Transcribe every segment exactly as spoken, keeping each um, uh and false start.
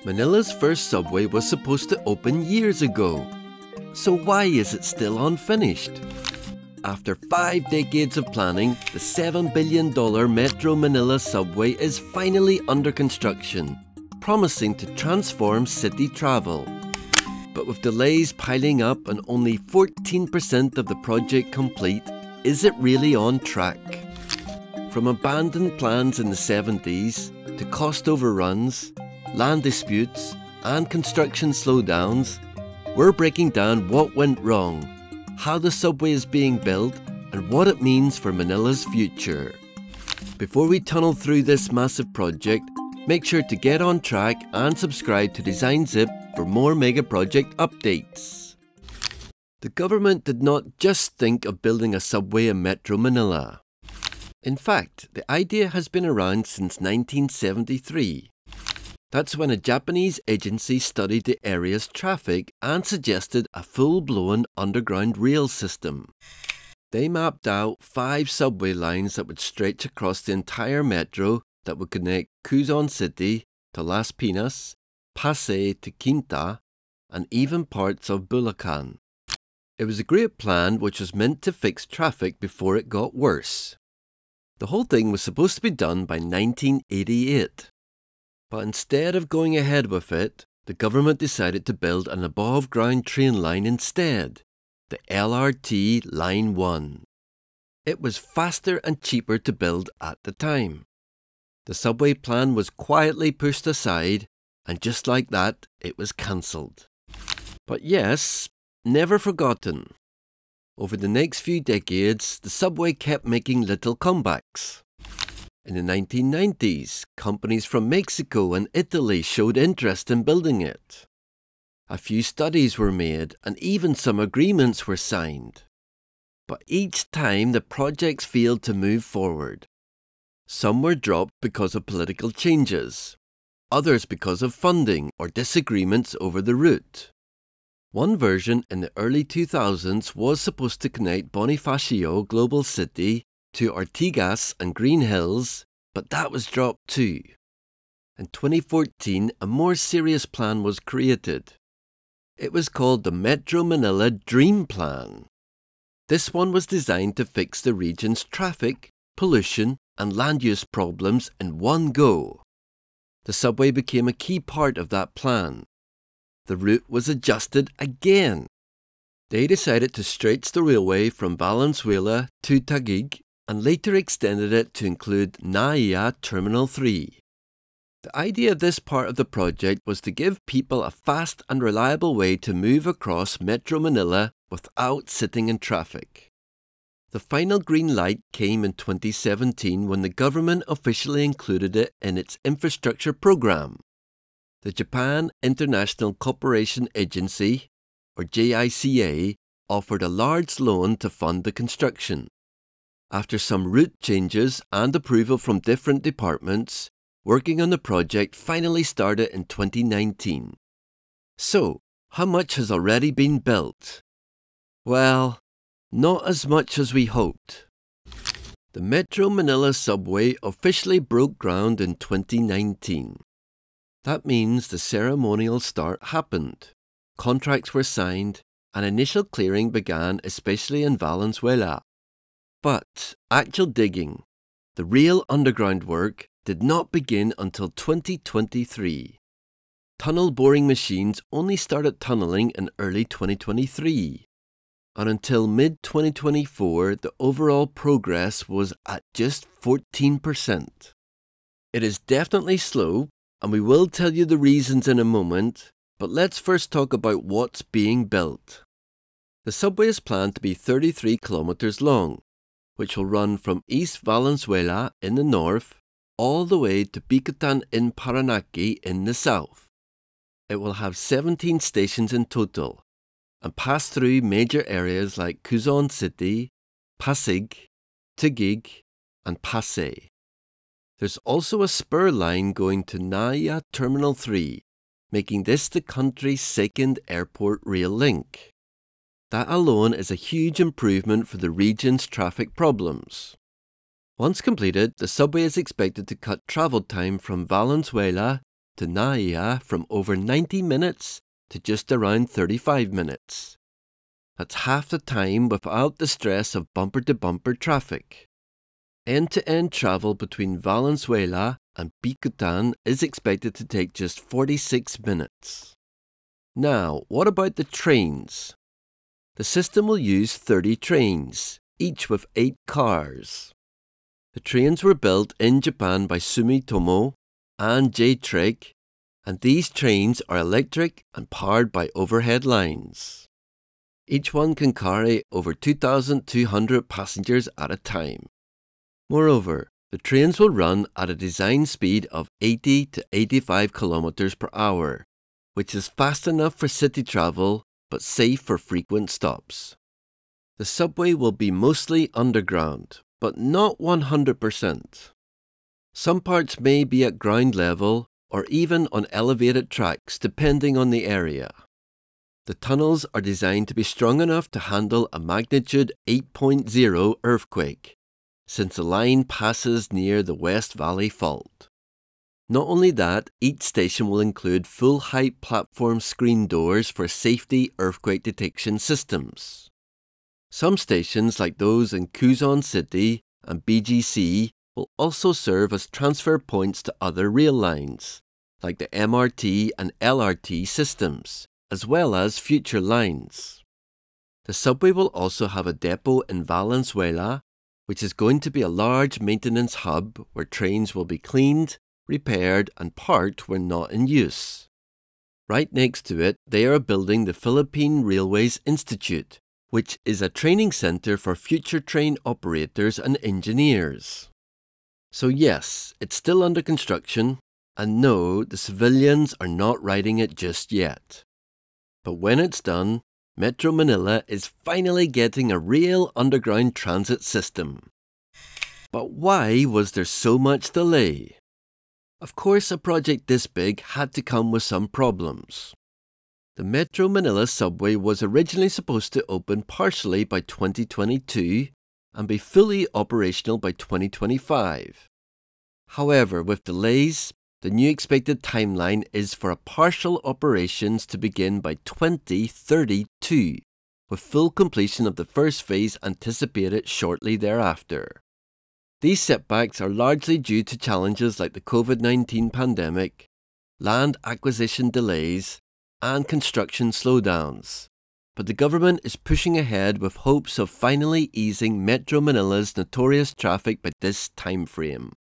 Manila's first subway was supposed to open years ago. So why is it still unfinished? After five decades of planning, the seven billion dollar Metro Manila Subway is finally under construction, promising to transform city travel. But with delays piling up and only fourteen percent of the project complete, is it really on track? From abandoned plans in the seventies, to cost overruns, land disputes, and construction slowdowns, we're breaking down what went wrong, how the subway is being built, and what it means for Manila's future. Before we tunnel through this massive project, make sure to get on track and subscribe to Design Zip for more mega project updates. The government did not just think of building a subway in Metro Manila. In fact, the idea has been around since nineteen seventy-three. That's when a Japanese agency studied the area's traffic and suggested a full-blown underground rail system. They mapped out five subway lines that would stretch across the entire metro that would connect Quezon City to Las Piñas, Pasay to Quinta, and even parts of Bulacan. It was a great plan which was meant to fix traffic before it got worse. The whole thing was supposed to be done by nineteen eighty-eight. But instead of going ahead with it, the government decided to build an above-ground train line instead, the L R T Line one. It was faster and cheaper to build at the time. The subway plan was quietly pushed aside, and just like that, it was cancelled. But yes, never forgotten. Over the next few decades, the subway kept making little comebacks. In the nineteen nineties, companies from Mexico and Italy showed interest in building it. A few studies were made and even some agreements were signed. But each time the projects failed to move forward. Some were dropped because of political changes, others because of funding or disagreements over the route. One version in the early two thousands was supposed to connect Bonifacio Global City to Ortigas and Green Hills, but that was dropped too. In twenty fourteen, a more serious plan was created. It was called the Metro Manila Dream Plan. This one was designed to fix the region's traffic, pollution, and land use problems in one go. The subway became a key part of that plan. The route was adjusted again. They decided to stretch the railway from Valenzuela to Taguig and later extended it to include Naiya Terminal three. The idea of this part of the project was to give people a fast and reliable way to move across Metro Manila without sitting in traffic. The final green light came in twenty seventeen when the government officially included it in its infrastructure program. The Japan International Cooperation Agency, or J I C A, offered a large loan to fund the construction. After some route changes and approval from different departments, working on the project finally started in twenty nineteen. So, how much has already been built? Well, not as much as we hoped. The Metro Manila Subway officially broke ground in twenty nineteen. That means the ceremonial start happened. Contracts were signed, and initial clearing began, especially in Valenzuela. But actual digging, the real underground work, did not begin until twenty twenty-three. Tunnel boring machines only started tunneling in early twenty twenty-three. And until mid twenty twenty-four, the overall progress was at just fourteen percent. It is definitely slow, and we will tell you the reasons in a moment, but let's first talk about what's being built. The subway is planned to be thirty-three kilometers long, which will run from East Valenzuela in the north all the way to Bicutan in Parañaque in the south. It will have seventeen stations in total and pass through major areas like Quezon City, Pasig, Taguig, and Pasay. There's also a spur line going to Naiya Terminal three, making this the country's second airport rail link. That alone is a huge improvement for the region's traffic problems. Once completed, the subway is expected to cut travel time from Valenzuela to Naia from over ninety minutes to just around thirty-five minutes. That's half the time without the stress of bumper-to-bumper traffic. End-to-end travel between Valenzuela and Bicutan is expected to take just forty-six minutes. Now, what about the trains? The system will use thirty trains, each with eight cars. The trains were built in Japan by Sumitomo and J-Trek, and these trains are electric and powered by overhead lines. Each one can carry over two thousand two hundred passengers at a time. Moreover, the trains will run at a design speed of eighty to eighty-five kilometers per hour, which is fast enough for city travel but safe for frequent stops. The subway will be mostly underground, but not one hundred percent. Some parts may be at ground level or even on elevated tracks depending on the area. The tunnels are designed to be strong enough to handle a magnitude eight point zero earthquake, since the line passes near the West Valley Fault. Not only that, each station will include full-height platform screen doors for safety earthquake detection systems. Some stations, like those in Quezon City and B G C, will also serve as transfer points to other rail lines, like the M R T and L R T systems, as well as future lines. The subway will also have a depot in Valenzuela, which is going to be a large maintenance hub where trains will be cleaned, repaired, and parked when not in use. Right next to it, they are building the Philippine Railways Institute, which is a training center for future train operators and engineers. So yes, it's still under construction, and no, the civilians are not riding it just yet. But when it's done, Metro Manila is finally getting a real underground transit system. But why was there so much delay? Of course, a project this big had to come with some problems. The Metro Manila Subway was originally supposed to open partially by twenty twenty-two and be fully operational by twenty twenty-five. However, with delays, the new expected timeline is for a partial operations to begin by twenty thirty-two, with full completion of the first phase anticipated shortly thereafter. These setbacks are largely due to challenges like the COVID nineteen pandemic, land acquisition delays, and construction slowdowns. But the government is pushing ahead with hopes of finally easing Metro Manila's notorious traffic by this time frame.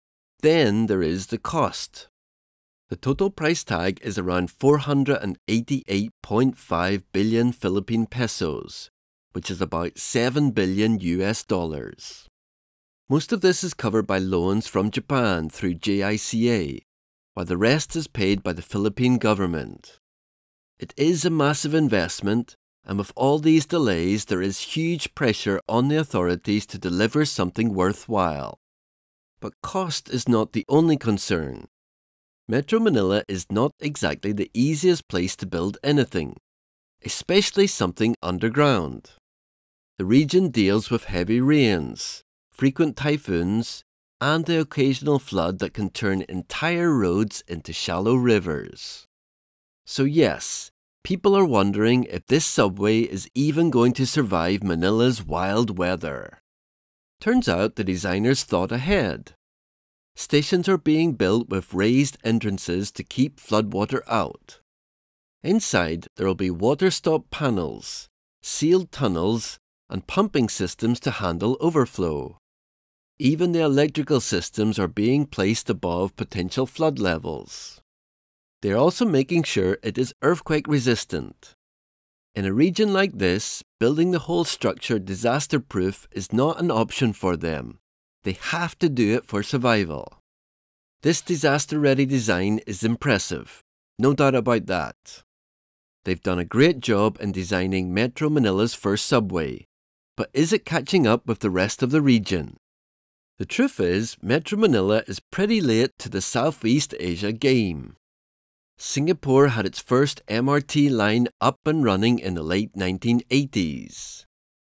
Then there is the cost. The total price tag is around four hundred eighty-eight point five billion Philippine pesos, which is about seven billion U S dollars. Most of this is covered by loans from Japan through J I C A, while the rest is paid by the Philippine government. It is a massive investment, and with all these delays, there is huge pressure on the authorities to deliver something worthwhile. But cost is not the only concern. Metro Manila is not exactly the easiest place to build anything, especially something underground. The region deals with heavy rains, frequent typhoons, and the occasional flood that can turn entire roads into shallow rivers. So yes, people are wondering if this subway is even going to survive Manila's wild weather. Turns out the designers thought ahead. Stations are being built with raised entrances to keep floodwater out. Inside, there will be water-stop panels, sealed tunnels, and pumping systems to handle overflow. Even the electrical systems are being placed above potential flood levels. They are also making sure it is earthquake resistant. In a region like this, building the whole structure disaster-proof is not an option for them. They have to do it for survival. This disaster-ready design is impressive, no doubt about that. They've done a great job in designing Metro Manila's first subway, but is it catching up with the rest of the region? The truth is, Metro Manila is pretty late to the Southeast Asia game. Singapore had its first M R T line up and running in the late nineteen eighties.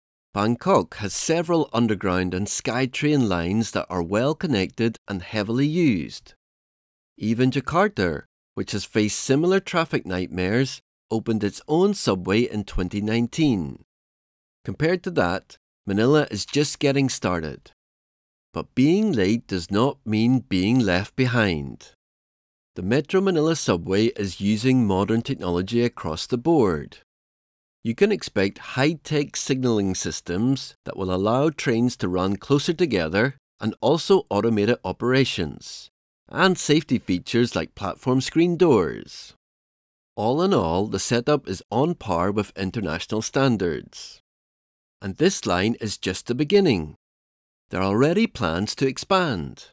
Bangkok has several underground and SkyTrain lines that are well connected and heavily used. Even Jakarta, which has faced similar traffic nightmares, opened its own subway in twenty nineteen. Compared to that, Manila is just getting started. But being late does not mean being left behind. The Metro Manila Subway is using modern technology across the board. You can expect high-tech signaling systems that will allow trains to run closer together and also automated operations, and safety features like platform screen doors. All in all, the setup is on par with international standards. And this line is just the beginning. There are already plans to expand.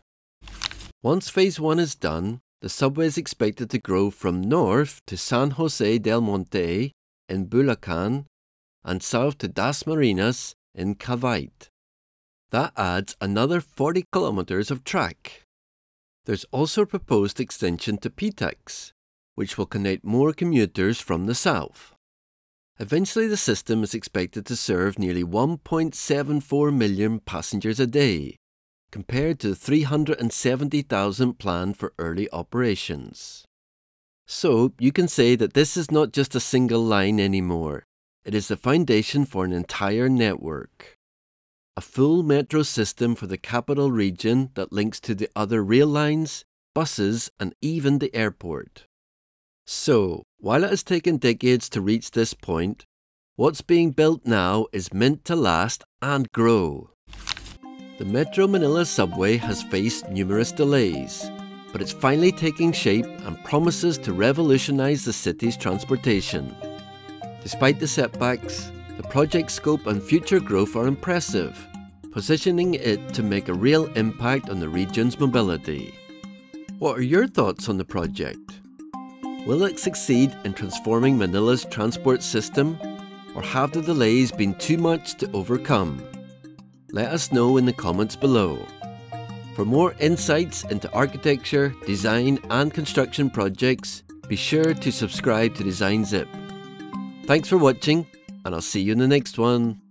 Once Phase one is done, the subway is expected to grow from north to San Jose del Monte in Bulacan and south to Das Marinas in Cavite. That adds another forty kilometers of track. There's also a proposed extension to P T E X, which will connect more commuters from the south. Eventually, the system is expected to serve nearly one point seven four million passengers a day, compared to three hundred seventy thousand planned for early operations. So, you can say that this is not just a single line anymore. It is the foundation for an entire network. A full metro system for the capital region that links to the other rail lines, buses, and even the airport. So, while it has taken decades to reach this point, what's being built now is meant to last and grow. The Metro Manila Subway has faced numerous delays, but it's finally taking shape and promises to revolutionize the city's transportation. Despite the setbacks, the project's scope and future growth are impressive, positioning it to make a real impact on the region's mobility. What are your thoughts on the project? Will it succeed in transforming Manila's transport system, or have the delays been too much to overcome? Let us know in the comments below. For more insights into architecture, design and construction projects, be sure to subscribe to Design Zip. Thanks for watching, and I'll see you in the next one.